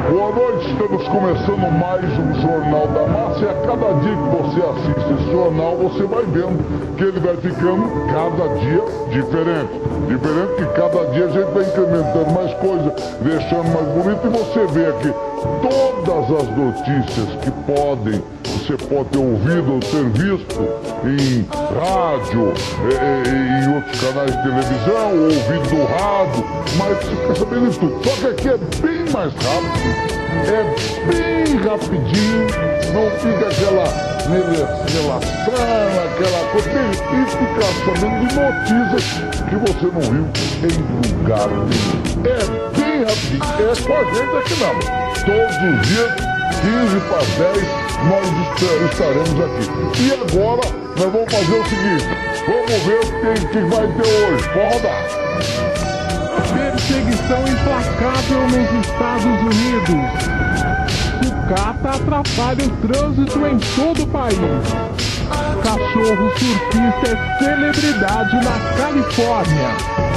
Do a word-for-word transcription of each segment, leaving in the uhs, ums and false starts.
Boa noite, estamos começando mais um Jornal da Massa e a cada dia que você assiste esse jornal, você vai vendo que ele vai ficando cada dia diferente. Diferente que cada dia a gente vai incrementando mais coisa, deixando mais bonito, e você vê aqui todas as notícias que podem, você pode ter ouvido ou ter visto em rádio, e, e, em outros canais de televisão, ou ouvido no rádio, mas você quer saber de tudo. Só que aqui é bem mais rápido. É bem rapidinho, não fica aquela relação, aquela coisa, e ficar sabendo de notícias que você não viu em lugar nenhum. É bem rapidinho, é com a gente aqui não. Todos os dias, quinze para dez, nós estaremos aqui. E agora, nós vamos fazer o seguinte, vamos ver o que, que vai ter hoje. Pode rodar. Perseguição implacável nos Estados Unidos. Sucata atrapalha o trânsito em todo o país. Cachorro surfista é celebridade na Califórnia.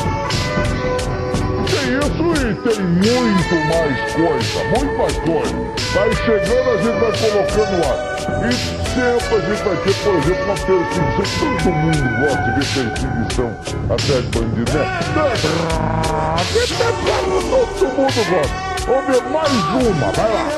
Tem isso e tem muito mais coisa, muito mais coisa. Vai chegando, a gente vai colocando lá. E sempre a gente vai ter, por exemplo, uma perseguição. Todo mundo gosta de ver perseguição até de bandido, né? Todo mundo gosta. Vamos ver mais uma, vai lá.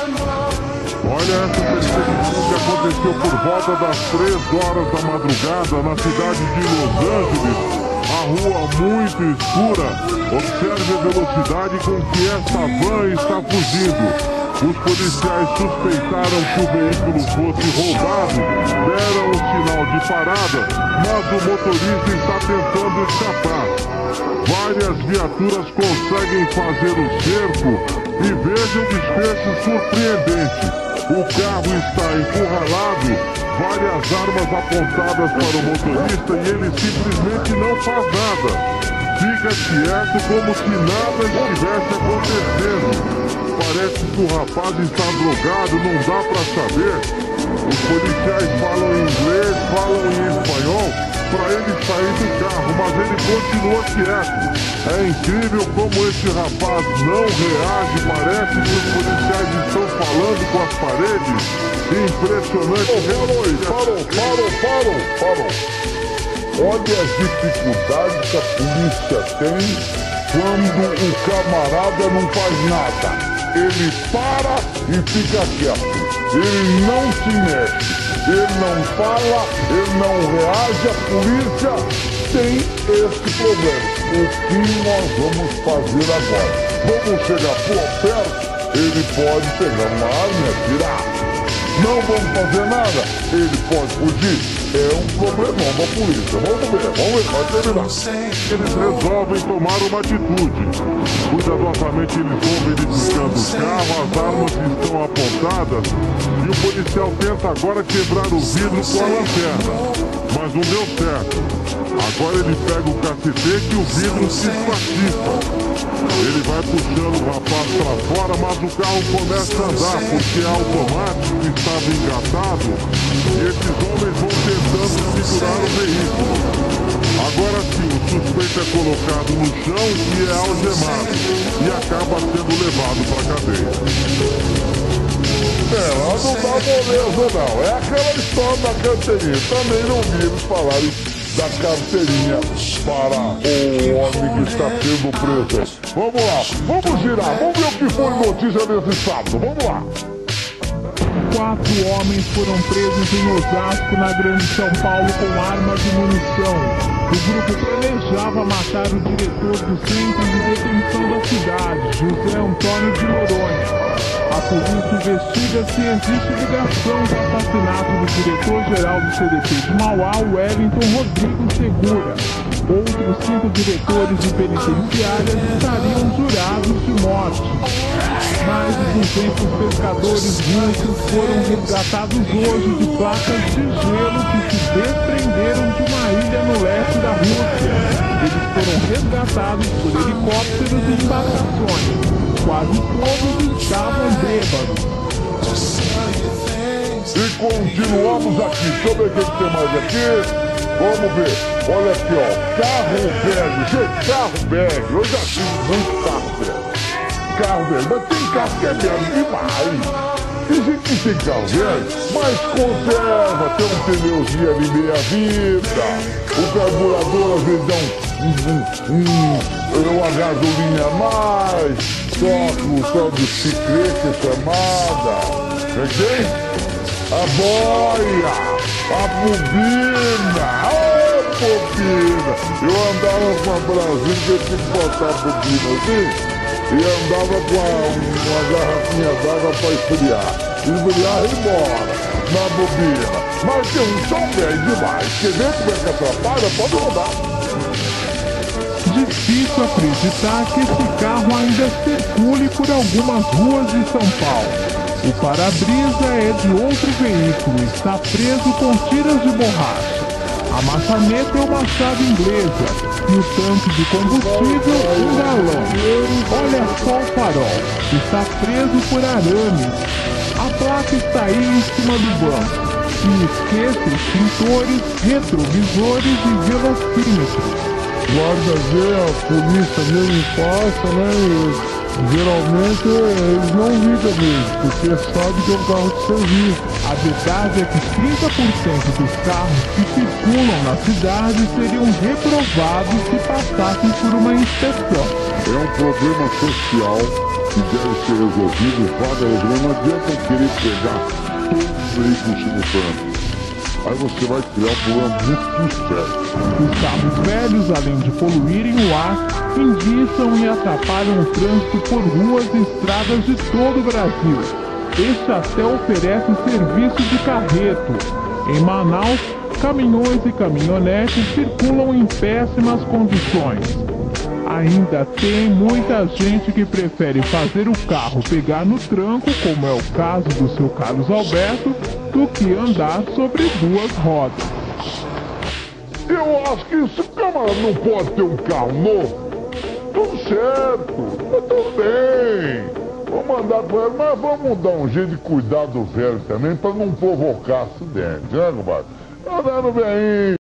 Olha essa perseguição que aconteceu por volta das três horas da madrugada na cidade de Los Angeles. A rua muito escura. Observe a velocidade com que essa van está fugindo. Os policiais suspeitaram que o veículo fosse roubado, deram o sinal de parada, mas o motorista está tentando escapar. Várias viaturas conseguem fazer o cerco e vejam o desfecho surpreendente. O carro está encurralado, várias armas apontadas para o motorista e ele simplesmente não faz nada. Fica quieto como se nada estivesse acontecendo. Parece que o rapaz está drogado, não dá para saber. Os policiais falam em inglês, falam em espanhol, para ele sair do carro, mas ele continua quieto. É incrível como esse rapaz não reage, parece que os policiais estão falando com as paredes. Impressionante. Oh, parou, parou, parou, parou. Olha as dificuldades que a polícia tem quando o camarada não faz nada. Ele para e fica quieto. Ele não se mexe. Ele não fala, ele não reage. A polícia tem esse problema. O que nós vamos fazer agora? Vamos chegar por perto? Ele pode pegar uma arma e atirar. Não vamos fazer nada? Ele pode fugir. É um problemão da polícia. Vamos ver, vamos ver, pode terminar. Eles resolvem tomar uma atitude. Cuidadosamente eles vão verificando o carro, as armas estão apontadas e o policial tenta agora quebrar o vidro com a lanterna. Mas não deu certo. Agora ele pega o cacetete e o vidro se espatiffa. Ele vai puxando o rapaz para fora, mas o carro começa a andar porque é automático, estava engatado e esses homens vão tentando segurar o veículo. Agora sim, o suspeito é colocado no chão e é algemado e acaba sendo levado para a cadeia. É, lá não dá moleza não, é aquela história da carteirinha. Também não vi eles falarem da carteirinha para o homem que está sendo preso. Vamos lá, vamos girar, vamos ver o que foi notícia nesse sábado, vamos lá. Quatro homens foram presos em Osasco, na Grande São Paulo, com armas e munição. O grupo planejava matar o diretor do centro de detenção da cidade, José Antônio de Noronha. A polícia investiga se existe ligação com o assassinato do diretor-geral do C D P de Mauá, Wellington Rodrigo Segura. Outros cinco diretores de penitenciárias estariam jurados de morte. Mais de duzentos pescadores russos foram resgatados hoje de placas de gelo que se desprenderam de uma ilha no leste da Rússia. Eles foram resgatados por helicópteros e embarcações. Quase todos estavam bêbados. E continuamos aqui. Deixa eu ver o que tem mais aqui. Vamos ver. Olha aqui, ó. Carro velho. Gente, carro velho. Eu já tive muito carro velho. carro velho, mas tem carro que é velho demais. Tem gente que tem carro velho, mas conserva, tem um pneuzinho ali meia vida, o carburador às vezes dá um, um, um, uma gasolina a mais, toca o tal do ciclete chamada, entendeu? A boia, a bobina, ô bobina, eu andava com a Brasília, eu tinha que botar a bobina assim, e andava com a, uma garrafinha d'água para esfriar. Esfriar e embora na bobina. Mas tem um som velho demais. Quer ver como é que atrapalha? Pode rodar. Difícil acreditar que esse carro ainda circule por algumas ruas de São Paulo. O para-brisa é de outro veículo, está preso com tiras de borracha. A maçaneta é uma chave inglesa e o tanque de combustível um galão. Olha só o farol, está preso por arames. A placa está aí em cima do banco. E esqueça extintores, retrovisores e velocímetros. Guarda ver, a polícia mesmo passa, né? E geralmente eles não ligam mesmo, porque sabe que é um carro de serviço. A verdade é que trinta por cento dos carros que circulam na cidade seriam reprovados se passassem por uma inspeção. É um problema social que deve ser resolvido, vaga resolver. Não adianta querer pegar todos os veículos simultâneos. Aí você vai criar um problema muito sério. Os carros velhos, além de poluírem o ar, enguiçam e atrapalham o trânsito por ruas e estradas de todo o Brasil. Este até oferece serviço de carreto. Em Manaus, caminhões e caminhonetes circulam em péssimas condições. Ainda tem muita gente que prefere fazer o carro pegar no tranco, como é o caso do seu Carlos Alberto, do que andar sobre duas rodas. Eu acho que esse camarada não pode ter um carro novo. Tudo certo, mas tudo bem. Vou mandar para ele, mas vamos dar um jeito de cuidar do velho também, para não provocar acidente, né, compadre? Andando bem.